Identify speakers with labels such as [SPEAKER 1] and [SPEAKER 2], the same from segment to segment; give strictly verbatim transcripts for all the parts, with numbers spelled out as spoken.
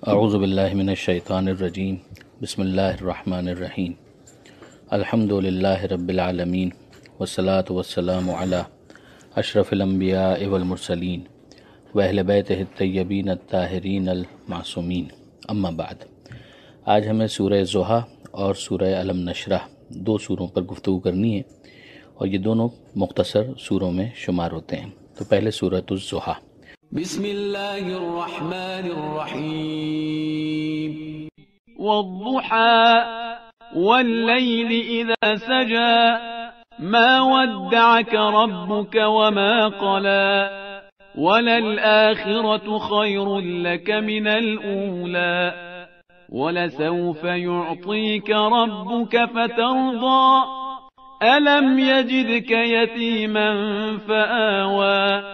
[SPEAKER 1] اعوذ باللہ من الشیطان الرجیم بسم اللہ الرحمن الرحیم الحمد للہ رب العالمین والصلاة والسلام علی اشرف الانبیاء والمرسلین واہل بیتہ الطیبین الطاہرین المعصومین اما بعد۔ آج ہمیں سورہ ضحیٰ اور سورہ الم نشرح دو سوروں پر گفتگو کرنی ہے، اور یہ دونوں مختصر سوروں میں شمار ہوتے ہیں۔ تو پہلے سورۃ الضحیٰ۔
[SPEAKER 2] بسم اللہ الرحمن الرحیم والضحى واللیل اذا سجى ما ودعك ربك وما قلى وللآخرة خير لك من الأولى ولسوف يعطيك ربك فترضى ألم يجدك يتيما فآوى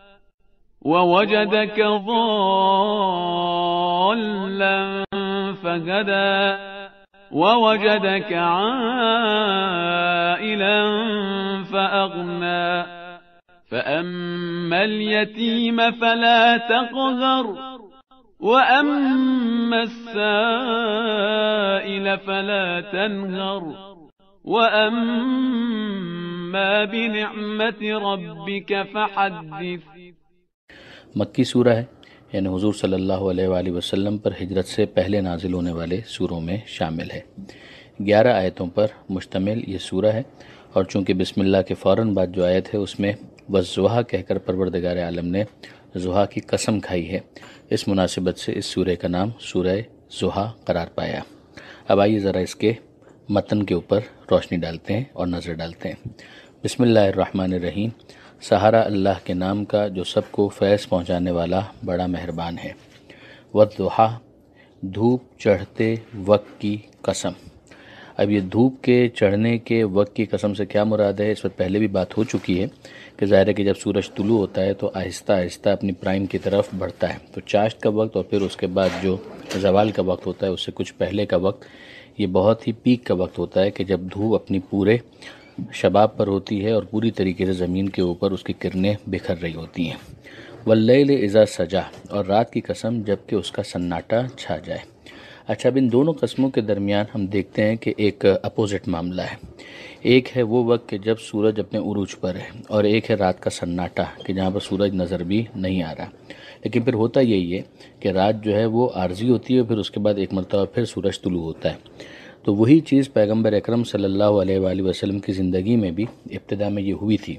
[SPEAKER 2] ووجدك ضالا فهدى ووجدك عائلا فأغنى فأما اليتيم فلا تقهر وأما السائل فلا تنهر وأما بنعمة ربك فحدث۔
[SPEAKER 1] مکی سورہ ہے، یعنی حضور صلی اللہ علیہ وآلہ وسلم پر ہجرت سے پہلے نازل ہونے والے سوروں میں شامل ہے۔ گیارہ آیتوں پر مشتمل یہ سورہ ہے، اور چونکہ بسم اللہ کے فوراً بعد جو آیت ہے اس میں والضحیٰ کہہ کر پروردگار عالم نے ضحیٰ کی قسم کھائی ہے، اس مناسبت سے اس سورہ کا نام سورہ ضحیٰ قرار پایا۔ اب آئیے ذرا اس کے متن کے اوپر روشنی ڈالتے ہیں اور نظر ڈالتے ہیں۔ بسم اللہ الرحمن الرحیم، سہارا اللہ کے نام کا جو سب کو فیض پہنچانے والا بڑا مہربان ہے۔ والضحیٰ، دھوپ چڑھتے وقت کی قسم۔ اب یہ دھوپ کے چڑھنے کے وقت کی قسم سے کیا مراد ہے، اس پر پہلے بھی بات ہو چکی ہے کہ ظاہر ہے کہ جب سورج طلوع ہوتا ہے تو آہستہ آہستہ اپنی پرائم کی طرف بڑھتا ہے، تو چاشت کا وقت اور پھر اس کے بعد جو زوال کا وقت ہوتا ہے اس سے کچھ پہلے کا وقت، یہ بہت ہی پیک کا وقت ہوتا ہے کہ جب دھوپ اپنی پورے شباب پر ہوتی ہے اور پوری طریقے سے زمین کے اوپر اس کی کرنیں بکھر رہی ہوتی ہیں۔ واللیل اذا سجا، اور رات کی قسم جب کہ اس کا سناٹا چھا جائے۔ اچھا، اب ان دونوں قسموں کے درمیان ہم دیکھتے ہیں کہ ایک اپوزٹ معاملہ ہے۔ ایک ہے وہ وقت کہ جب سورج اپنے عروج پر ہے، اور ایک ہے رات کا سناٹا کہ جہاں پر سورج نظر بھی نہیں آ رہا۔ لیکن پھر ہوتا یہی ہے کہ رات جو ہے وہ عارضی ہوتی ہے، پھر اس کے بعد ایک مرتبہ پھر سورج طلوع ہوتا ہے۔ تو وہی چیز پیغمبر اکرم صلی اللہ علیہ وآلہ وسلم کی زندگی میں بھی ابتدا میں یہ ہوئی تھی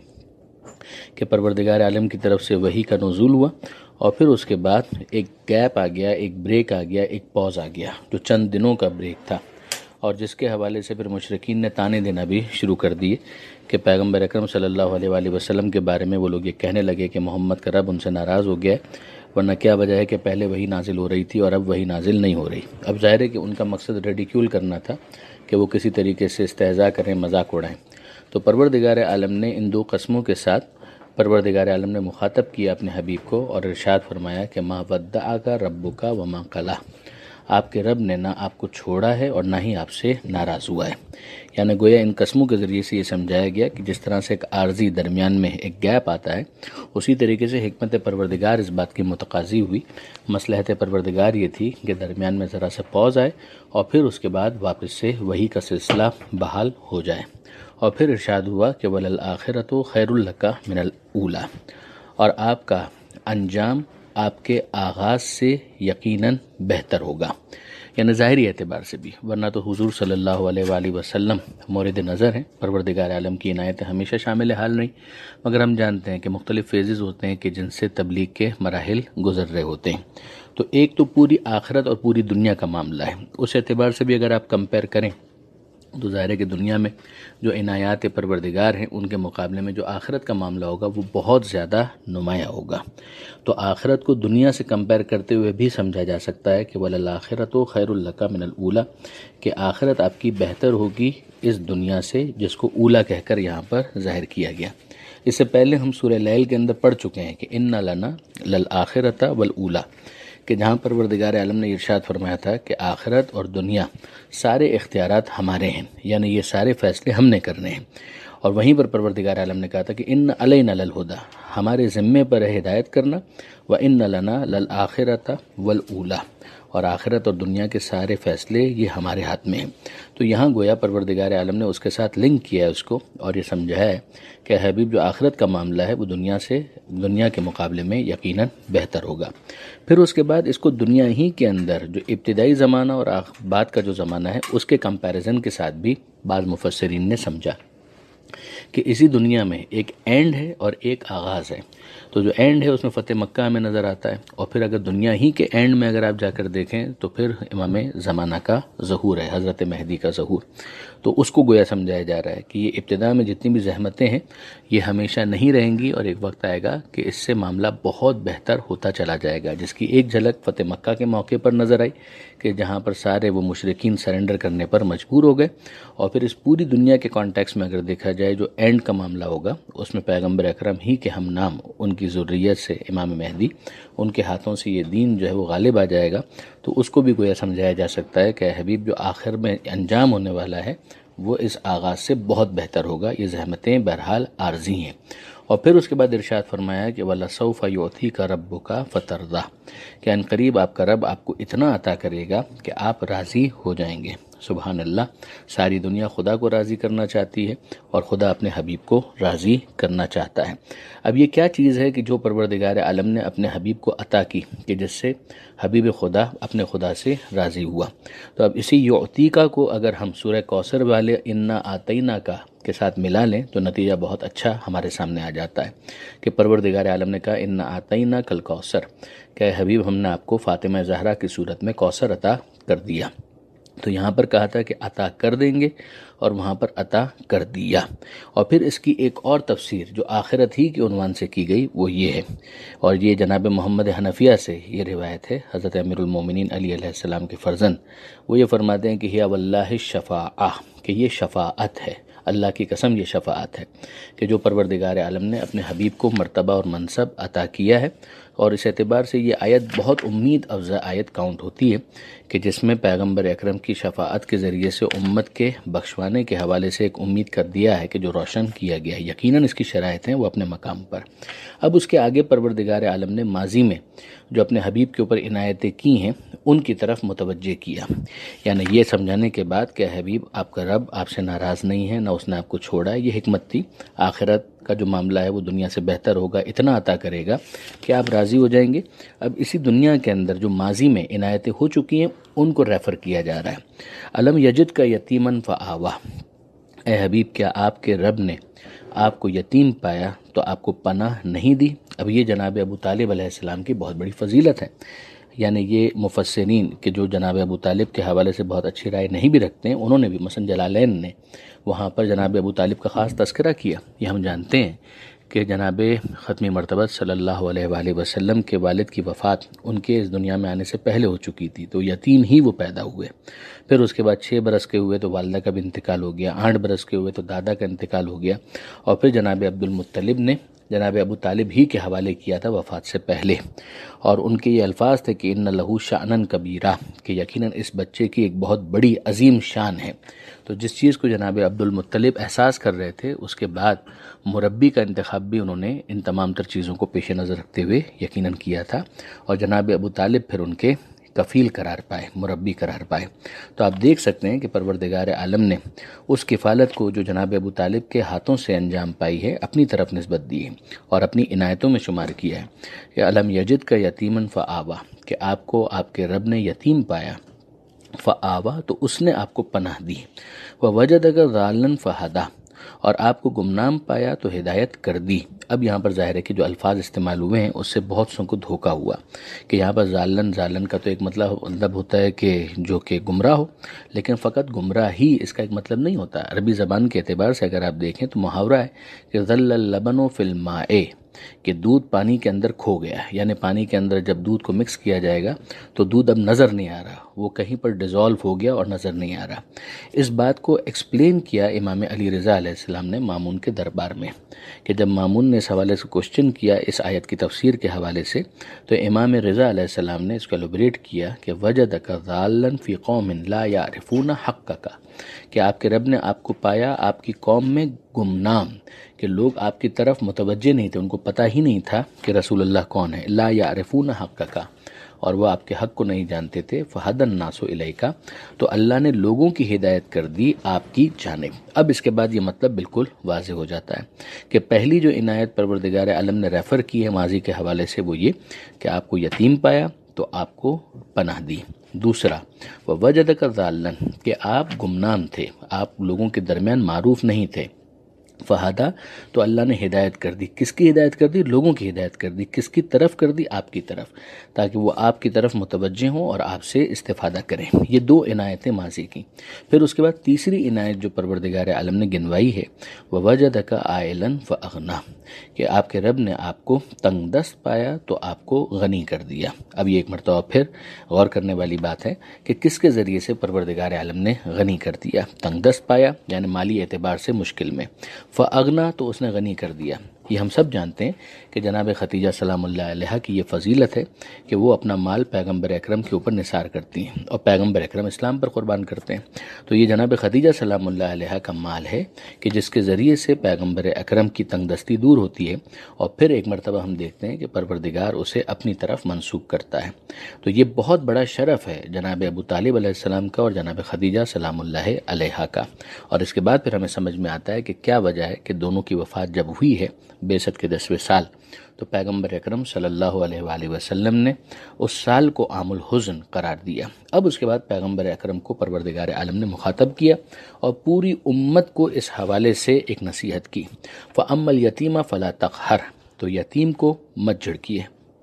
[SPEAKER 1] کہ پروردگار عالم کی طرف سے وحی کا نزول ہوا، اور پھر اس کے بعد ایک گیپ آ گیا، ایک بریک آ گیا، ایک پاز آ گیا جو چند دنوں کا بریک تھا، اور جس کے حوالے سے پھر مشرکین نے تانے دینا بھی شروع کر دیے کہ پیغمبر اکرم صلی اللہ علیہ وآلہ وسلم کے بارے میں وہ لوگ یہ کہنے لگے کہ محمد کا رب ان سے ناراض ہو گیا ہے، ورنہ کیا وجہ ہے کہ پہلے وہی نازل ہو رہی تھی اور اب وہی نازل نہیں ہو رہی۔ اب ظاہر ہے کہ ان کا مقصد ریڈیکیول کرنا تھا کہ وہ کسی طریقے سے استہزاء کریں، مذاق اڑائیں۔ تو پروردگار عالم نے ان دو قسموں کے ساتھ پروردگار عالم نے مخاطب کیا اپنے حبیب کو اور ارشاد فرمایا کہ ما ودعک ربک وما قلی، آپ کے رب نے نہ آپ کو چھوڑا ہے اور نہ ہی آپ سے ناراض ہوا ہے۔ یعنی گویا ان قسموں کے ذریعے سے یہ سمجھایا گیا کہ جس طرح سے ایک عارضی درمیان میں ایک گیپ آتا ہے، اسی طریقے سے حکمت پروردگار اس بات کی متقاضی ہوئی، مصلحت پروردگار یہ تھی کہ درمیان میں ذرا سا پاز آئے اور پھر اس کے بعد واپس سے وہی کا سلسلہ بحال ہو جائے، اور پھر ارشاد ہوا کہ وَلَلْآخِرَةُ خَيْرٌ لَكَ مِنَ الْأُولَى، اور آپ کا انجام آپ کے آغاز سے یقیناً بہتر ہوگا، یعنی ظاہری اعتبار سے بھی، ورنہ تو حضور صلی اللہ علیہ وآلہ وسلم مورد نظر ہیں، پروردگار عالم کی عنایتیں ہمیشہ شامل حال نہیں، مگر ہم جانتے ہیں کہ مختلف فیزز ہوتے ہیں کہ جن سے تبلیغ کے مراحل گزر رہے ہوتے ہیں۔ تو ایک تو پوری آخرت اور پوری دنیا کا معاملہ ہے، اس اعتبار سے بھی اگر آپ کمپیئر کریں تو ظاہر ہے کہ دنیا میں جو عنایات پروردگار ہیں ان کے مقابلے میں جو آخرت کا معاملہ ہوگا وہ بہت زیادہ نمایاں ہوگا۔ تو آخرت کو دنیا سے کمپیئر کرتے ہوئے بھی سمجھا جا سکتا ہے کہ وَلَلْآخِرَةُ خَيْرٌ لَكَ مِنَ الْأُولَى، کہ آخرت آپ کی بہتر ہوگی اس دنیا سے، جس کو اولا کہہ کر یہاں پر ظاہر کیا گیا۔ اس سے پہلے ہم سورہ لیل کے اندر پڑھ چکے ہیں کہ اِنَّ لَنَا لَلْآخِرَةَ وَالْأُولَى، کہ جہاں پروردگار عالم نے ارشاد فرمایا تھا کہ آخرت اور دنیا سارے اختیارات ہمارے ہیں، یعنی یہ سارے فیصلے ہم نے کرنے ہیں، اور وہیں پر پروردگار عالم نے کہا تھا کہ ان علینا للہدی، ہمارے ذمے پر ہے ہدایت کرنا، وان لنا للآخرۃ والاولی، اور آخرت اور دنیا کے سارے فیصلے یہ ہمارے ہاتھ میں ہیں۔ تو یہاں گویا پروردگار عالم نے اس کے ساتھ لنک کیا ہے اس کو، اور یہ سمجھا ہے کہ حبیب جو آخرت کا معاملہ ہے وہ دنیا سے دنیا کے مقابلے میں یقیناً بہتر ہوگا۔ پھر اس کے بعد اس کو دنیا ہی کے اندر جو ابتدائی زمانہ اور بعد کا جو زمانہ ہے اس کے کمپیریزن کے ساتھ بھی بعض مفسرین نے سمجھا کہ اسی دنیا میں ایک اینڈ ہے اور ایک آغاز ہے۔ تو جو اینڈ ہے اس میں فتح مکہ ہمیں نظر آتا ہے، اور پھر اگر دنیا ہی کے اینڈ میں اگر آپ جا کر دیکھیں تو پھر امام زمانہ کا ظہور ہے، حضرت مہدی کا ظہور۔ تو اس کو گویا سمجھایا جا رہا ہے کہ یہ ابتدا میں جتنی بھی زحمتیں ہیں یہ ہمیشہ نہیں رہیں گی، اور ایک وقت آئے گا کہ اس سے معاملہ بہت بہتر ہوتا چلا جائے گا، جس کی ایک جھلک فتح مکہ کے موقع پر نظر آئی کہ جہاں پر سارے وہ مشرکین سرنڈر کرنے پر مجبور ہو گئے۔ اور پھر اس پوری دنیا کے کانٹیکس میں اگر دیکھا جائے جو اینڈ کا معاملہ ہوگا اس میں پیغمبر اکرم ہی کے ہم نام، ان کی ذریت سے امام مہدی، ان کے ہاتھوں سے یہ دین جو ہے وہ غالب آ جائے گا۔ تو اس کو بھی گویا سمجھایا جا سکتا ہے کہ حبیب جو آخر میں انجام ہونے والا ہے وہ اس آغاز سے بہت بہتر ہوگا، یہ زحمتیں بہرحال عارضی ہیں۔ اور پھر اس کے بعد ارشاد فرمایا کہ وَلَسَوْفَ يُعْطِيكَ رَبُّكَ فَتَرْضَىٰ، کہ ان قریب آپ کا رب آپ کو اتنا عطا کرے گا کہ آپ راضی ہو جائیں گے۔ سبحان اللہ، ساری دنیا خدا کو راضی کرنا چاہتی ہے اور خدا اپنے حبیب کو راضی کرنا چاہتا ہے۔ اب یہ کیا چیز ہے کہ جو پروردگار عالم نے اپنے حبیب کو عطا کی کہ جس سے حبیب خدا اپنے خدا سے راضی ہوا؟ تو اب اسی یعطیکا کو اگر ہم سورہ کوثر والے انا آتینا کا کے ساتھ ملا لیں تو نتیجہ بہت اچھا ہمارے سامنے آ جاتا ہے کہ پروردگار عالم نے کہا انا آتینا کل کوثر، کہ حبیب ہم نے آپ کو فاطمہ زہرا کی صورت میں کوثر عطا کر دیا۔ تو یہاں پر کہا تھا کہ عطا کر دیں گے، اور وہاں پر عطا کر دیا۔ اور پھر اس کی ایک اور تفسیر جو آخرت ہی کے عنوان سے کی گئی وہ یہ ہے، اور یہ جناب محمد حنفیہ سے یہ روایت ہے، حضرت امیر المومنین علی علیہ السلام کے فرزند، وہ یہ فرماتے ہیں کہ ہی واللہ الشفاعہ، کہ یہ شفاعت ہے، اللہ کی قسم یہ شفاعت ہے کہ جو پروردگار عالم نے اپنے حبیب کو مرتبہ اور منصب عطا کیا ہے۔ اور اس اعتبار سے یہ آیت بہت امید افزا آیت کاؤنٹ ہوتی ہے کہ جس میں پیغمبر اکرم کی شفاعت کے ذریعے سے امت کے بخشوانے کے حوالے سے ایک امید کر دیا ہے کہ جو روشن کیا گیا ہے۔ یقیناً اس کی شرائط ہیں وہ اپنے مقام پر۔ اب اس کے آگے پروردگار عالم نے ماضی میں جو اپنے حبیب کے اوپر عنایتیں کی ہیں ان کی طرف متوجہ کیا، یعنی یہ سمجھانے کے بعد کہ حبیب آپ کا رب آپ سے ناراض نہیں ہے، نہ اس نے آپ کو چھوڑا ہے، یہ حکمت تھی۔ آخرت کا جو معاملہ ہے وہ دنیا سے بہتر ہوگا، اتنا عطا کرے گا کہ آپ راضی ہو جائیں گے۔ اب اسی دنیا کے اندر جو ماضی میں عنایتیں ہو چکی ہیں ان کو ریفر کیا جا رہا ہے۔ الم یجد کا یتیمن فآوا، اے حبیب کیا آپ کے رب نے آپ کو یتیم پایا تو آپ کو پناہ نہیں دی؟ اب یہ جناب ابو طالب علیہ السلام کی بہت بڑی فضیلت ہے، یعنی یہ مفسرین کہ جو جناب ابو طالب کے حوالے سے بہت اچھی رائے نہیں بھی رکھتے ہیں، انہوں نے بھی مثلا جلالین نے وہاں پر جناب ابو طالب کا خاص تذکرہ کیا۔ یہ ہم جانتے ہیں کہ جناب ختمی مرتبہ صلی اللہ علیہ وآلہ وسلم کے والد کی وفات ان کے اس دنیا میں آنے سے پہلے ہو چکی تھی، تو یتیم ہی وہ پیدا ہوئے۔ پھر اس کے بعد چھ برس کے ہوئے تو والدہ کا بھی انتقال ہو گیا، آٹھ برس کے ہوئے تو دادا کا انتقال ہو گیا، اور پھر جناب عبد المطلب نے جناب ابو طالب ہی کے حوالے کیا تھا وفات سے پہلے، اور ان کے یہ الفاظ تھے کہ ان لہو شأنن کبیرہ، کہ یقیناً اس بچے کی ایک بہت بڑی عظیم شان ہے۔ تو جس چیز کو جناب عبد المطلب احساس کر رہے تھے اس کے بعد مربی کا انتخاب بھی انہوں نے ان تمام تر چیزوں کو پیش نظر رکھتے ہوئے یقیناً کیا تھا، اور جناب ابو طالب پھر ان کے کفیل قرار پائے، مربی قرار پائے۔ تو آپ دیکھ سکتے ہیں کہ پروردگار عالم نے اس کفالت کو جو جناب ابو طالب کے ہاتھوں سے انجام پائی ہے اپنی طرف نسبت دی ہے اور اپنی عنایتوں میں شمار کیا ہے کہ الم یجد کا یتیمن فآوا، کہ آپ کو آپ کے رب نے یتیم پایا، فآوا تو اس نے آپ کو پناہ دی، ووجدک ضالا فہدی، اور آپ کو گمنام پایا تو ہدایت کر دی۔ اب یہاں پر ظاہر ہے کہ جو الفاظ استعمال ہوئے ہیں اس سے بہت سو کو دھوکہ ہوا کہ یہاں پر ضالن ضالن کا تو ایک مطلب مطلب ہوتا ہے کہ جو کہ گمراہ ہو، لیکن فقط گمراہ ہی اس کا ایک مطلب نہیں ہوتا۔ عربی زبان کے اعتبار سے اگر آپ دیکھیں تو محاورہ ہے کہ ظل اللبن فی الماء، کہ دودھ پانی کے اندر کھو گیا، یعنی پانی کے اندر جب دودھ کو مکس کیا جائے گا تو دودھ اب نظر نہیں آ رہا، وہ کہیں پر ڈیزالو ہو گیا اور نظر نہیں آ رہا۔ اس بات کو ایکسپلین کیا امام علی رضا علیہ السلام نے مامون کے دربار میں، کہ جب مامون نے اس حوالے سے کوشچن کیا اس آیت کی تفسیر کے حوالے سے تو امام رضا علیہ السلام نے اس کو ایلوبریٹ کیا کہ وجدک ضالا فی قوم لا یعرفون حقک، کہ آپ کے رب نے آپ کو پایا آپ کی قوم میں گمنام کہ لوگ آپ کی طرف متوجہ نہیں تھے، ان کو پتہ ہی نہیں تھا کہ رسول اللہ کون ہے، لا یعرفون حقک، اور وہ آپ کے حق کو نہیں جانتے تھے، فہدی الناس الیک، تو اللہ نے لوگوں کی ہدایت کر دی آپ کی جانب۔ اب اس کے بعد یہ مطلب بالکل واضح ہو جاتا ہے کہ پہلی جو عنایت پروردگار عالم نے ریفر کی ہے ماضی کے حوالے سے وہ یہ کہ آپ کو یتیم پایا تو آپ کو پناہ دی۔ دوسرا وَوَجَدَكَ ضَالًّا، کہ آپ گمنام تھے، آپ لوگوں کے درمیان معروف نہیں تھے، فہدا، تو اللہ نے ہدایت کر دی۔ کس کی ہدایت کر دی؟ لوگوں کی ہدایت کر دی۔ کس کی طرف کر دی؟ آپ کی طرف، تاکہ وہ آپ کی طرف متوجہ ہوں اور آپ سے استفادہ کریں۔ یہ دو عنایتیں ماضی کی۔ پھر اس کے بعد تیسری عنایت جو پروردگار عالم نے گنوائی ہے، وَوَجَدَكَ عَائِلًا فَأَغْنَىٰ، کہ آپ کے رب نے آپ کو تنگ دست پایا تو آپ کو غنی کر دیا۔ اب یہ ایک مرتبہ پھر غور کرنے والی بات ہے کہ کس کے ذریعے سے پروردگار عالم نے غنی کر دیا؟ تنگ دست پایا یعنی مالی اعتبار سے مشکل میں، فَأَغْنَىٰ، تو اس نے غنی کر دیا۔ یہ ہم سب جانتے ہیں کہ جناب خدیجہ سلام اللہ علیہ کی یہ فضیلت ہے کہ وہ اپنا مال پیغمبر اکرم کے اوپر نثار کرتی ہیں اور پیغمبر اکرم اسلام پر قربان کرتے ہیں۔ تو یہ جناب خدیجہ سلام اللہ علیہ کا مال ہے کہ جس کے ذریعے سے پیغمبر اکرم کی تنگ دستی دور ہوتی ہے، اور پھر ایک مرتبہ ہم دیکھتے ہیں کہ پروردگار اسے اپنی طرف منسوخ کرتا ہے۔ تو یہ بہت بڑا شرف ہے جناب ابو طالب علیہ السلام کا اور جناب خدیجہ سلام اللہ علیہ کا۔ اور اس کے بعد پھر ہمیں سمجھ میں آتا ہے کہ کیا وجہ ہے کہ دونوں کی وفات جب ہوئی ہے بعثت کے دسویں سال، تو پیغمبر اکرم صلی اللہ علیہ وآلہ وسلم نے اس سال کو عام الحزن قرار دیا۔ اب اس کے بعد پیغمبر اکرم کو پروردگار عالم نے مخاطب کیا اور پوری امت کو اس حوالے سے ایک نصیحت کی، فَأَمَّا الْيَتِيمَ فَلَا تَقْهَرْ، تو یتیم کو مت جھڑکیے،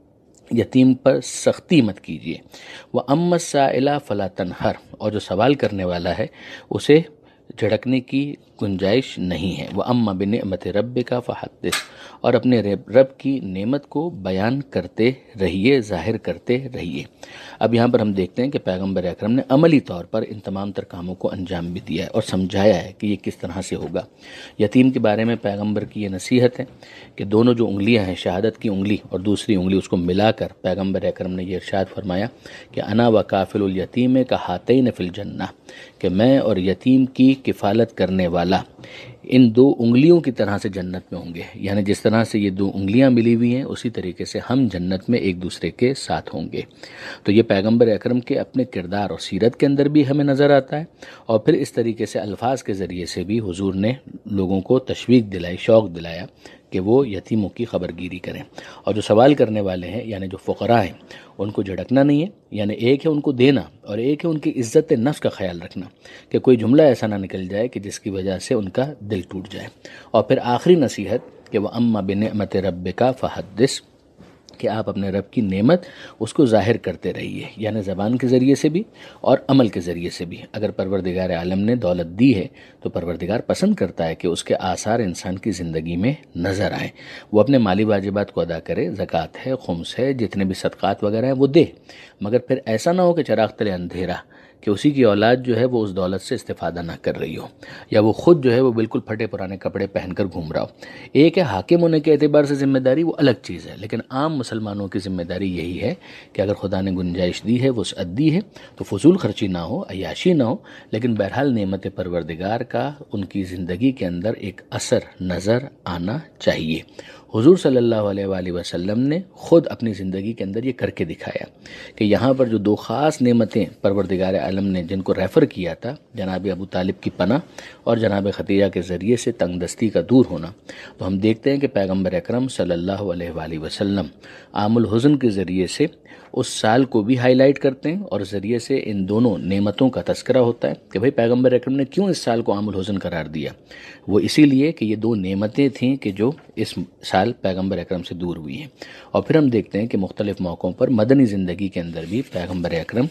[SPEAKER 1] یتیم پر سختی مت کیجیے، وَأَمَّا السَّائِلَ فَلَا تَنْهَرْ، اور جو سوال کرنے والا ہے اسے جھڑکنے کی گنجائش نہیں ہے، وَأَمَّا بِنِعْمَةِ رَبِّكَ فَحَدِّثْ، اور اپنے رب کی نعمت کو بیان کرتے رہیے، ظاہر کرتے رہیے۔ اب یہاں پر ہم دیکھتے ہیں کہ پیغمبر اکرم نے عملی طور پر ان تمام تر کاموں کو انجام بھی دیا ہے اور سمجھایا ہے کہ یہ کس طرح سے ہوگا۔ یتیم کے بارے میں پیغمبر کی یہ نصیحت ہے کہ دونوں جو انگلیاں ہیں، شہادت کی انگلی اور دوسری انگلی، اس کو ملا کر پیغمبر اکرم نے یہ ارشاد فرمایا کہ انا وکافل الیتیم کا ہاتین فی الجنہ، کہ میں اور یتیم کی کفالت کرنے والا ان دو انگلیوں کی طرح سے جنت میں ہوں گے، یعنی جس طرح سے یہ دو انگلیاں ملی ہوئی ہیں اسی طریقے سے ہم جنت میں ایک دوسرے کے ساتھ ہوں گے۔ تو یہ پیغمبر اکرم کے اپنے کردار اور سیرت کے اندر بھی ہمیں نظر آتا ہے، اور پھر اس طریقے سے الفاظ کے ذریعے سے بھی حضور نے لوگوں کو تشویق دلائی، شوق دلایا کہ وہ یتیموں کی خبرگیری کریں، اور جو سوال کرنے والے ہیں یعنی جو فقراء ہیں ان کو جھڑکنا نہیں ہے، یعنی ایک ہے ان کو دینا اور ایک ہے ان کی عزت نفس کا خیال رکھنا کہ کوئی جملہ ایسا نہ نکل جائے کہ جس کی وجہ سے ان کا دل ٹوٹ جائے۔ اور پھر آخری نصیحت کہ وَأَمَّا بِنِعْمَةِ رَبِّكَ فَحَدِّثْ، کہ آپ اپنے رب کی نعمت اس کو ظاہر کرتے رہیے، یعنی زبان کے ذریعے سے بھی اور عمل کے ذریعے سے بھی۔ اگر پروردگار عالم نے دولت دی ہے تو پروردگار پسند کرتا ہے کہ اس کے آثار انسان کی زندگی میں نظر آئیں، وہ اپنے مالی واجبات کو ادا کرے، زکوٰۃ ہے، خمس ہے، جتنے بھی صدقات وغیرہ ہیں وہ دے، مگر پھر ایسا نہ ہو کہ چراغ تلے اندھیرا، کہ اسی کی اولاد جو ہے وہ اس دولت سے استفادہ نہ کر رہی ہو، یا وہ خود جو ہے وہ بالکل پھٹے پرانے کپڑے پہن کر گھوم رہا ہو۔ ایک ہے حاکم ہونے کے اعتبار سے ذمہ داری، وہ الگ چیز ہے، لیکن عام مسلمانوں کی ذمہ داری یہی ہے کہ اگر خدا نے گنجائش دی ہے، وسعت دی ہے، تو فضول خرچی نہ ہو، عیاشی نہ ہو، لیکن بہرحال نعمت پروردگار کا ان کی زندگی کے اندر ایک اثر نظر آنا چاہیے۔ حضور صلی اللہ علیہ وآلہ وسلم نے خود اپنی زندگی کے اندر یہ کر کے دکھایا کہ یہاں پر جو دو خاص نعمتیں پروردگار عالم نے جن کو ریفر کیا تھا، جناب ابو طالب کی پناہ اور جناب خدیجہ کے ذریعے سے تنگ دستی کا دور ہونا، تو ہم دیکھتے ہیں کہ پیغمبر اکرم صلی اللہ علیہ وآلہ وسلم عام الحزن کے ذریعے سے اس سال کو بھی ہائی لائٹ کرتے ہیں، اور ذریعے سے ان دونوں نعمتوں کا تذکرہ ہوتا ہے کہ بھئی پیغمبر اکرم نے کیوں اس سال کو عام الحزن قرار دیا۔ وہ اسی لیے کہ یہ دو نعمتیں تھیں کہ جو اس سال پیغمبر اکرم سے دور ہوئی ہیں۔ اور پھر ہم دیکھتے ہیں کہ مختلف موقعوں پر مدنی زندگی کے اندر بھی پیغمبر اکرم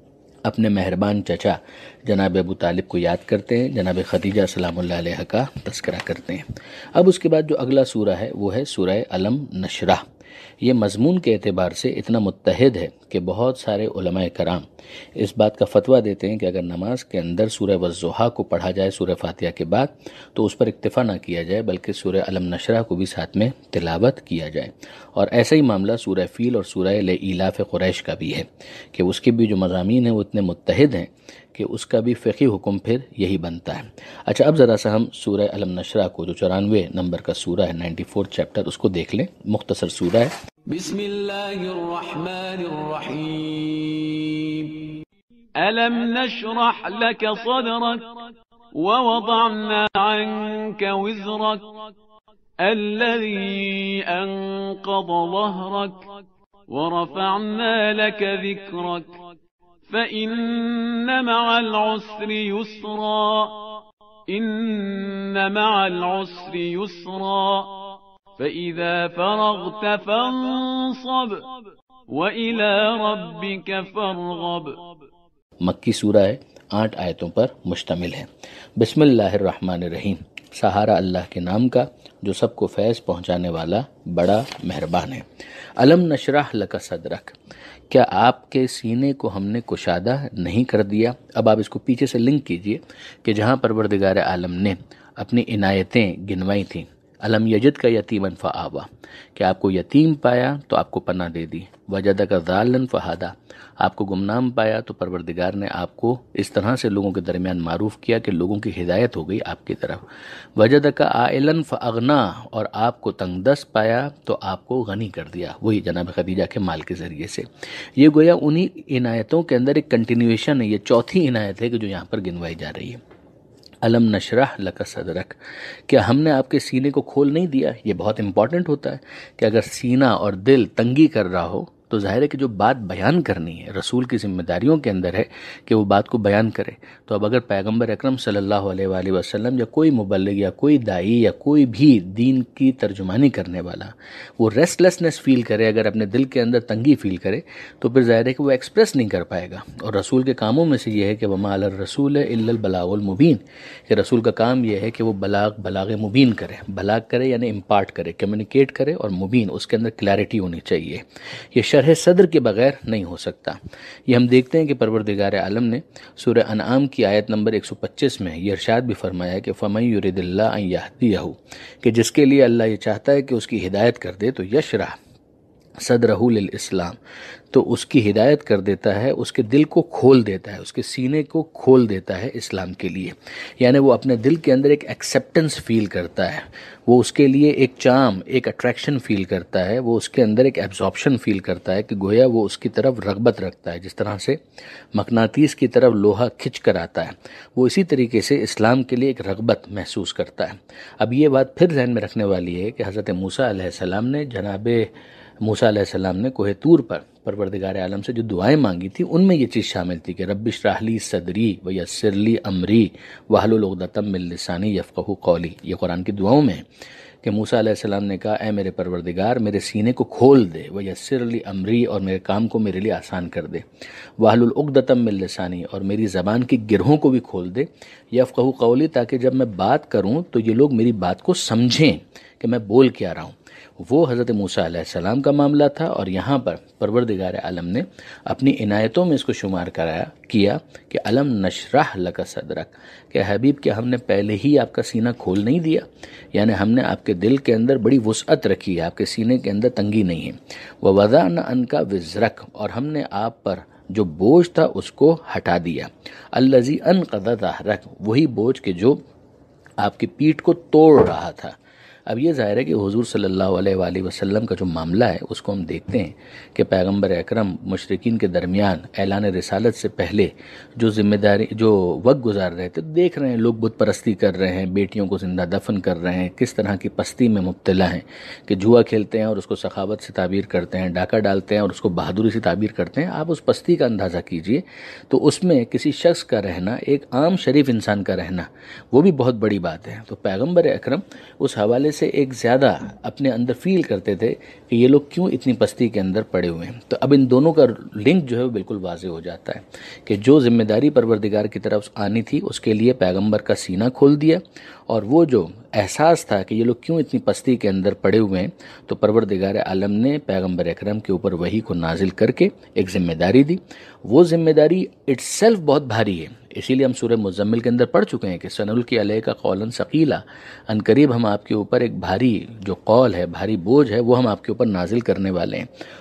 [SPEAKER 1] اپنے مہربان چچا جناب ابو طالب کو یاد کرتے ہیں، جناب خدیجہ سلام اللہ علیہ کا تذکرہ کرتے ہیں۔ اب اس کے بعد جو اگلا سورہ ہے وہ ہے سورہ علم نشرح۔ یہ مضمون کے اعتبار سے اتنا متحد ہے کہ بہت سارے علماء کرام اس بات کا فتویٰ دیتے ہیں کہ اگر نماز کے اندر سورہ والضحیٰ کو پڑھا جائے سورہ فاتحہ کے بعد تو اس پر اکتفا نہ کیا جائے، بلکہ سورہ علم نشرح کو بھی ساتھ میں تلاوت کیا جائے۔ اور ایسا ہی معاملہ سورہ فیل اور سورہ لإیلاف قریش کا بھی ہے کہ اس کے بھی جو مضامین ہیں وہ اتنے متحد ہیں کہ اس کا بھی فقہی حکم پھر یہی بنتا ہے۔ اچھا اب ذرا سا ہم سورہ الم نشرح کو جو چورانوے نمبر کا سورہ ہے، نائنٹی فورتھ چیپٹر، اس کو دیکھ لیں۔ مختصر سورہ ہے۔
[SPEAKER 2] بسم اللہ الرحمن الرحیم۔ الم نشرح لك صدرك ووضعنا عنك وزرك الذي أنقض ظهرك ورفعنا لك ذكرك فإن مع العسر يسرا إن مع العسر يسرا فإذا فرغت فانصب وإلى ربك فارغب۔
[SPEAKER 1] مکی سورہ ہے، آٹھ آیتوں پر مشتمل ہے۔ بسم اللہ الرحمن الرحیم، سہارا اللہ کے نام کا جو سب کو فیض پہنچانے والا بڑا مہربان ہے۔ الم نشرح لک صدرک، کیا آپ کے سینے کو ہم نے کشادہ نہیں کر دیا؟ اب آپ اس کو پیچھے سے لنک کیجئے کہ جہاں پروردگار عالم نے اپنی عنایتیں گنوائی تھیں۔ الم یجد کا یتیما فآوا، کہ آپ کو یتیم پایا تو آپ کو پناہ دے دی۔ وجدک ضالا فہدا، آپ کو گمنام پایا تو پروردگار نے آپ کو اس طرح سے لوگوں کے درمیان معروف کیا کہ لوگوں کی ہدایت ہو گئی آپ کی طرف۔ وجدک عائلا فاغنا، اور آپ کو تنگ دست پایا تو آپ کو غنی کر دیا، وہی جناب خدیجہ کے مال کے ذریعے سے۔ یہ گویا انہی عنایتوں کے اندر ایک کنٹینیویشن ہے، یہ چوتھی عنایت ہے کہ جو یہاں پر گنوائی جا رہی ہے۔ الم نشرح لک صدرک، کیا ہم نے آپ کے سینے کو کھول نہیں دیا؟ یہ بہت امپورٹنٹ ہوتا ہے کہ اگر سینہ اور دل تنگی کر رہا ہو تو ظاہر ہے کہ جو بات بیان کرنی ہے، رسول کی ذمہ داریوں کے اندر ہے کہ وہ بات کو بیان کرے۔ تو اب اگر پیغمبر اکرم صلی اللہ علیہ وآلہ وسلم یا کوئی مبلغ یا کوئی داعی یا کوئی بھی دین کی ترجمانی کرنے والا وہ ریسٹلیسنس فیل کرے، اگر اپنے دل کے اندر تنگی فیل کرے، تو پھر ظاہر ہے کہ وہ ایکسپریس نہیں کر پائے گا۔ اور رسول کے کاموں میں سے یہ ہے کہ وما علی الرسول الا البلاغ المبین، کہ رسول کا کام یہ ہے کہ وہ بلاغ بلاغ مبین کرے، بلاغ کرے یعنی امپارٹ کرے، کمیونیکیٹ کرے، اور مبین اس کے اندر کلیئرٹی ہونی چاہیے۔ یہ شرح صدر کے بغیر نہیں ہو سکتا۔ یہ ہم دیکھتے ہیں کہ پروردگار عالم نے سورہ انعام کی آیت نمبر ایک سو پچیس میں یہ ارشاد بھی فرمایا ہے کہ فَمَن يُرِدِ اللَّهُ أَن يَهْدِيَهُ، کہ جس کے لیے اللہ یہ چاہتا ہے کہ اس کی ہدایت کر دے تو یشرح صدرہ للاسلام، تو اس کی ہدایت کر دیتا ہے، اس کے دل کو کھول دیتا ہے، اس کے سینے کو کھول دیتا ہے اسلام کے لیے، یعنی وہ اپنے دل کے اندر ایک ایکسیپٹنس فیل کرتا ہے، وہ اس کے لیے ایک چام، ایک اٹریکشن فیل کرتا ہے، وہ اس کے اندر ایک ایبزارپشن فیل کرتا ہے کہ گویا وہ اس کی طرف رغبت رکھتا ہے، جس طرح سے مقناطیس کی طرف لوہا کھنچ کر آتا ہے، وہ اسی طریقے سے اسلام کے لیے ایک رغبت محسوس کرتا ہے۔ اب یہ بات پھر ذہن میں رکھنے والی ہے کہ حضرت موسیٰ علیہ السلام نے جناب موسیٰ علیہ السلام نے کوہ طور پر پروردگار عالم سے جو دعائیں مانگی تھی، ان میں یہ چیز شامل تھی کہ رب اشرح لی صدری ویسر لی امری واحلل عقدۃ من لسانی یفقہوا قولی، یہ قرآن کی دعاؤں میں ہے کہ موسیٰ علیہ السلام نے کہا اے میرے پروردگار میرے سینے کو کھول دے، ویسر لی امری، اور میرے کام کو میرے لیے آسان کر دے، واحلل عقدۃ من لسانی، اور میری زبان کی گرہوں کو بھی کھول دے، یفقہوا قولی، تاکہ جب میں بات کروں تو یہ لوگ میری بات کو سمجھیں کہ میں بول کیا رہا ہوں۔ وہ حضرت موسیٰ علیہ السلام کا معاملہ تھا، اور یہاں پر پروردگار عالم نے اپنی عنایتوں میں اس کو شمار کرایا کیا کہ الم نشرح لک صدرک، کہ حبیب کیا ہم نے پہلے ہی آپ کا سینہ کھول نہیں دیا؟ یعنی ہم نے آپ کے دل کے اندر بڑی وسعت رکھی ہے، آپ کے سینے کے اندر تنگی نہیں ہے۔ ووضعنا عنک وزرک، اور ہم نے آپ پر جو بوجھ تھا اس کو ہٹا دیا۔ الذی انقض ظہرک، وہی بوجھ کہ جو آپ کی پیٹھ کو توڑ رہا تھا۔ اب یہ ظاہر ہے کہ حضور صلی اللہ علیہ وآلہ وسلم کا جو معاملہ ہے اس کو ہم دیکھتے ہیں کہ پیغمبر اکرم مشرکین کے درمیان اعلان رسالت سے پہلے جو ذمہ داری جو وقت گزار رہے تھے، دیکھ رہے ہیں لوگ بت پرستی کر رہے ہیں، بیٹیوں کو زندہ دفن کر رہے ہیں، کس طرح کی پستی میں مبتلا ہیں کہ جوا کھیلتے ہیں اور اس کو سخاوت سے تعبیر کرتے ہیں، ڈاکہ ڈالتے ہیں اور اس کو بہادری سے تعبیر کرتے ہیں۔ آپ اس پستی کا اندازہ کیجئے تو اس میں کسی شخص کا رہنا، ایک عام شریف انسان کا رہنا، وہ بھی بہت بڑی بات ہے۔ تو پیغمبر اکرم اس حوالے سے ایک زیادہ اپنے اندر فیل کرتے تھے کہ یہ لوگ کیوں اتنی پستی کے اندر پڑے ہوئے ہیں۔ تو اب ان دونوں کا لنک جو ہے وہ بالکل واضح ہو جاتا ہے کہ جو ذمہ داری پروردگار کی طرف آنی تھی اس کے لیے پیغمبر کا سینہ کھول دیا، اور وہ جو احساس تھا کہ یہ لوگ کیوں اتنی پستی کے اندر پڑے ہوئے ہیں، تو پروردگار عالم نے پیغمبر اکرم کے اوپر وحی کو نازل کر کے ایک ذمہ داری دی۔ وہ ذمہ داری اٹ سیلف بہت بھاری ہے، اسی لیے ہم سورہ مزمل کے اندر پڑھ چکے ہیں کہ سنلقی علیک قولا ثقیلا، ان قریب ہم آپ کے اوپر ایک بھاری جو قول ہے، بھاری بوجھ ہے، وہ ہم آپ کے اوپر نازل کرنے والے ہیں۔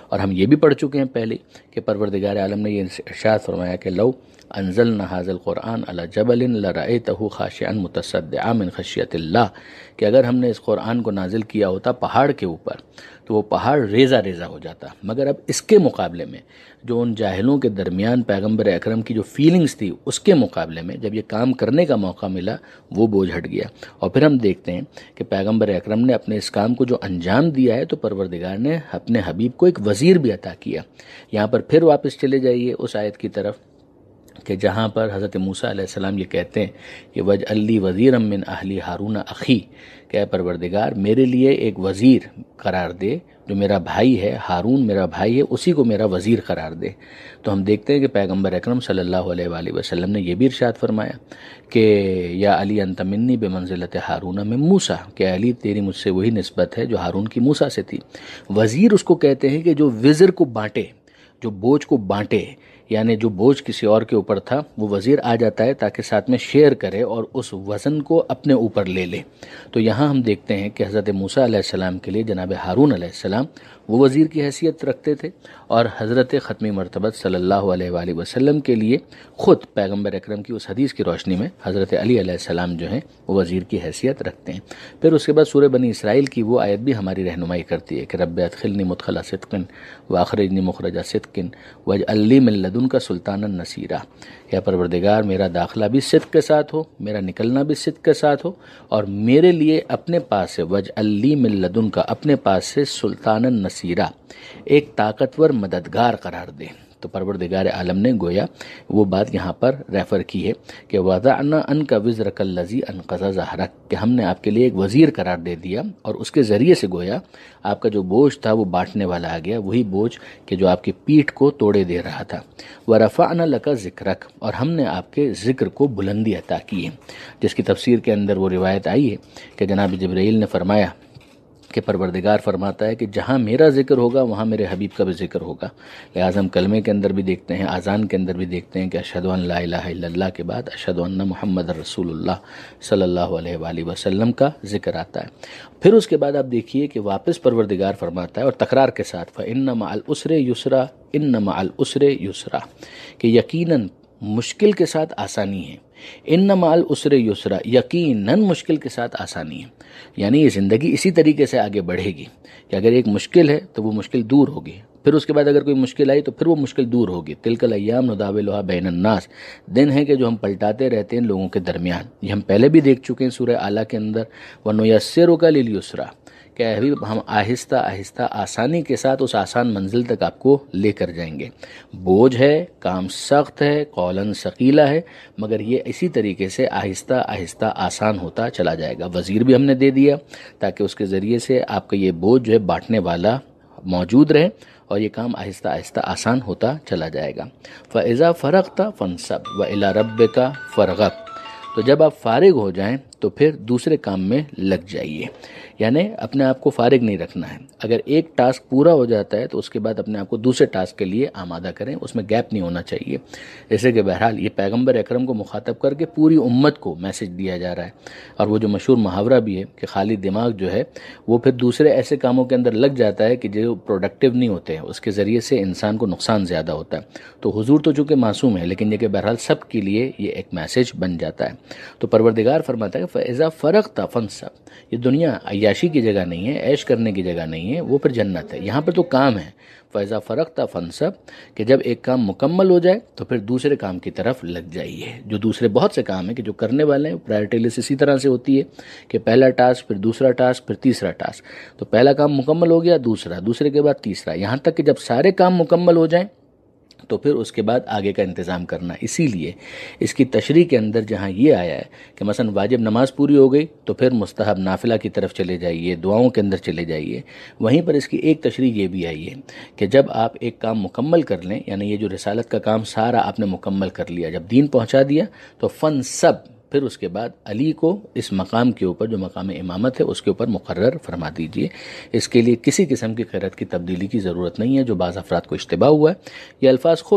[SPEAKER 1] اور ہم یہ بھی پڑھ چکے ہیں پہلے کہ پروردگار عالم نے یہ ارشاد فرمایا کہ لو انزلنا هذا القرآن على جبل لرأيته خاشعا متصدعا من خشیت اللہ، کہ اگر ہم نے اس قرآن کو نازل کیا ہوتا پہاڑ کے اوپر تو وہ پہاڑ ریزہ ریزہ ہو جاتا، مگر اب اس کے مقابلے میں جو ان جاہلوں کے درمیان پیغمبر اکرم کی جو فیلنگز تھی اس کے مقابلے میں جب یہ کام کرنے کا موقع ملا وہ بوجھ ہٹ گیا۔ اور پھر ہم دیکھتے ہیں کہ پیغمبر اکرم نے اپنے اس کام کو جو انجام دیا ہے تو پروردگار نے اپنے حبیب کو ایک وزیر بھی عطا کیا۔ یہاں پر پھر واپس چلے جائیے اس آیت کی طرف کہ جہاں پر حضرت موسیٰ علیہ السلام یہ کہتے ہیں کہ وجعل لی وزیرا من اہلی ہارون اخی، کہ اے پروردگار میرے لیے ایک وزیر قرار دے، جو میرا بھائی ہے ہارون میرا بھائی ہے اسی کو میرا وزیر قرار دے۔ تو ہم دیکھتے ہیں کہ پیغمبر اکرم صلی اللہ علیہ وآلہ وسلم نے یہ بھی ارشاد فرمایا کہ یا علی انت منی بمنزلت ہارون من موسیٰ، کہ علی تیری مجھ سے وہی نسبت ہے جو ہارون کی موسیٰ سے تھی۔ وزیر اس کو کہتے ہیں کہ جو وزر کو بانٹے، جو بوجھ کو بانٹے، یعنی جو بوجھ کسی اور کے اوپر تھا وہ وزیر آ جاتا ہے تاکہ ساتھ میں شیئر کرے اور اس وزن کو اپنے اوپر لے لے۔ تو یہاں ہم دیکھتے ہیں کہ حضرت موسیٰ علیہ السلام کے لیے جناب ہارون علیہ السلام وہ وزیر کی حیثیت رکھتے تھے، اور حضرت ختمی مرتبت صلی اللہ علیہ وآلہ وسلم کے لیے خود پیغمبر اکرم کی اس حدیث کی روشنی میں حضرت علی علیہ السلام جو ہیں وہ وزیر کی حیثیت رکھتے ہیں۔ پھر اس کے بعد سورہ بنی اسرائیل کی وہ آیت بھی ہماری رہنمائی کرتی ہے کہ رب ادخلنی مدخل صدق واخرجنی مخرج صدق واجعل لی من لدنک سلطانا نصیرا، یا پروردگار میرا داخلہ بھی صدق کے ساتھ ہو، میرا نکلنا بھی صدق کے ساتھ ہو، اور میرے لیے اپنے پاس سے واجعل لی من لدنک اپنے پاس سے سلطانا نصیرا ایک طاقتور مددگار قرار دے۔ تو پروردگار عالم نے گویا وہ بات یہاں پر ریفر کی ہے کہ وضعنا عنک وزرک الذی انقض ظہرک، کہ ہم نے آپ کے لیے ایک وزیر قرار دے دیا اور اس کے ذریعے سے گویا آپ کا جو بوجھ تھا وہ بانٹنے والا آ گیا، وہی بوجھ کہ جو آپ کی پیٹھ کو توڑے دے رہا تھا۔ ورفعنا لک ذکرک، اور ہم نے آپ کے ذکر کو بلندی عطا کی ہے، جس کی تفسیر کے اندر وہ روایت آئی ہے کہ جناب جبرائیل نے فرمایا کہ پروردگار فرماتا ہے کہ جہاں میرا ذکر ہوگا وہاں میرے حبیب کا بھی ذکر ہوگا۔ لہٰذا ہم کلمے کے اندر بھی دیکھتے ہیں، اذان کے اندر بھی دیکھتے ہیں کہ اشہد ان لا الہ الا اللہ کے بعد اشہد ان محمد رسول اللہ صلی اللہ علیہ وآلہ وسلم کا ذکر آتا ہے۔ پھر اس کے بعد آپ دیکھیے کہ واپس پروردگار فرماتا ہے اور تکرار کے ساتھ فَإِنَّ مَعَ الْعُسْرِ يُسْرًا إِنَّ مَعَ الْعُسْرِ يُسْرًا، کہ یقیناً مشکل کے ساتھ آسانی ہے۔ ان مع العسر یسرا، یقیناً مشکل کے ساتھ آسانی ہے، یعنی یہ زندگی اسی طریقے سے آگے بڑھے گی کہ اگر ایک مشکل ہے تو وہ مشکل دور ہوگی، پھر اس کے بعد اگر کوئی مشکل آئی تو پھر وہ مشکل دور ہوگی۔ تلک الایام نداولها بین الناس، دن ہے کہ جو ہم پلٹاتے رہتے ہیں لوگوں کے درمیان، یہ ہم پہلے بھی دیکھ چکے ہیں سورہ اعلیٰ کے اندر وَنُيَسِّرُكَ لِلْيُسْرَىٰ، کہ اے حبیب ہم آہستہ آہستہ آسانی کے ساتھ اس آسان منزل تک آپ کو لے کر جائیں گے۔ بوجھ ہے، کام سخت ہے، قولاً ثقیلہ ہے، مگر یہ اسی طریقے سے آہستہ آہستہ آسان ہوتا چلا جائے گا۔ وزیر بھی ہم نے دے دیا تاکہ اس کے ذریعے سے آپ کا یہ بوجھ جو ہے بانٹنے والا موجود رہے اور یہ کام آہستہ آہستہ آسان ہوتا چلا جائے گا۔ فَإِذَا فَرَغْتَ فَانْصَبْ وَإِلَىٰ رَبِّكَ فَارْغَب، تو جب آپ فارغ ہو جائیں تو پھر دوسرے کام میں لگ جائیے، یعنی اپنے آپ کو فارغ نہیں رکھنا ہے۔ اگر ایک ٹاسک پورا ہو جاتا ہے تو اس کے بعد اپنے آپ کو دوسرے ٹاسک کے لیے آمادہ کریں، اس میں گیپ نہیں ہونا چاہیے۔ جیسے کہ بہرحال یہ پیغمبر اکرم کو مخاطب کر کے پوری امت کو میسج دیا جا رہا ہے، اور وہ جو مشہور محاورہ بھی ہے کہ خالی دماغ جو ہے وہ پھر دوسرے ایسے کاموں کے اندر لگ جاتا ہے کہ جو پروڈکٹیو نہیں ہوتے ہیں، اس کے ذریعے سے انسان کو نقصان زیادہ ہوتا ہے۔ تو حضور تو چونکہ معصوم ہے، لیکن یہ کہ بہرحال سب کے لیے یہ ایک میسج بن جاتا ہے۔ تو پروردگار فرماتا ہے فَإِذَا فَرَغْتَ فَانْصَبْ، یہ دنیا عیاشی کی جگہ نہیں ہے، عیش کرنے کی جگہ نہیں ہے، وہ پھر جنت ہے۔ یہاں پر تو کام ہے، فَإِذَا فَرَغْتَ فَانْصَبْ، کہ جب ایک کام مکمل ہو جائے تو پھر دوسرے کام کی طرف لگ جائیے۔ جو دوسرے بہت سے کام ہیں کہ جو کرنے والے ہیں، پرائرٹی لسٹ اسی طرح سے ہوتی ہے کہ پہلا ٹاسک، پھر دوسرا ٹاسک، پھر تیسرا ٹاسک۔ تو پہلا کام مکمل ہو گیا، دوسرا، دوسرے کے بعد تیسرا، یہاں تک کہ جب سارے کام مکمل ہو جائیں تو پھر اس کے بعد آگے کا انتظام کرنا۔ اسی لیے اس کی تشریح کے اندر جہاں یہ آیا ہے کہ مثلا واجب نماز پوری ہو گئی تو پھر مستحب نافلہ کی طرف چلے جائیے، دعاؤں کے اندر چلے جائیے، وہیں پر اس کی ایک تشریح یہ بھی آئی ہے کہ جب آپ ایک کام مکمل کر لیں، یعنی یہ جو رسالت کا کام سارا آپ نے مکمل کر لیا، جب دین پہنچا دیا تو فن سب، پھر اس کے بعد علی کو اس مقام کے اوپر جو مقام امامت ہے اس کے اوپر مقرر فرما دیجئے۔ اس کے لیے کسی قسم کی قرأت کی تبدیلی کی ضرورت نہیں ہے، جو بعض افراد کو اشتباہ ہوا ہے۔ یہ الفاظ خود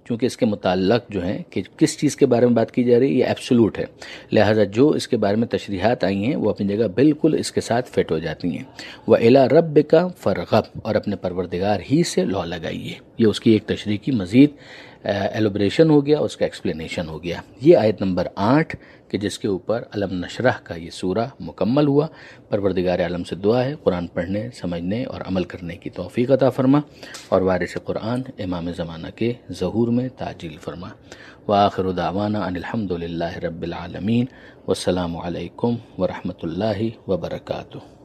[SPEAKER 1] چونکہ اس کے متعلق جو ہیں کہ کس چیز کے بارے میں بات کی جا رہی ہے یہ ایبسولوٹ ہے، لہٰذا جو اس کے بارے میں تشریحات آئی ہیں وہ اپنی جگہ بالکل اس کے ساتھ فٹ ہو جاتی ہیں۔ وَإِلَىٰ رَبِّكَ فَارْغَب، اور اپنے پروردگار ہی سے لو لگائیے، یہ اس کی ایک تشریح کی مزید ایلوبریشن ہو گیا، اس کا ایکسپلینیشن ہو گیا۔ یہ آیت نمبر آٹھ کہ جس کے اوپر علم نشرح کا یہ سورہ مکمل ہوا۔ پروردگار عالم سے دعا ہے قرآن پڑھنے، سمجھنے اور عمل کرنے کی توفیق عطا فرما، اور وارث قرآن امام زمانہ کے ظہور میں تعجیل فرما۔ وآخر دعوانا ان الحمد للہ رب العالمین، والسلام علیکم ورحمۃ اللہ وبرکاتہ۔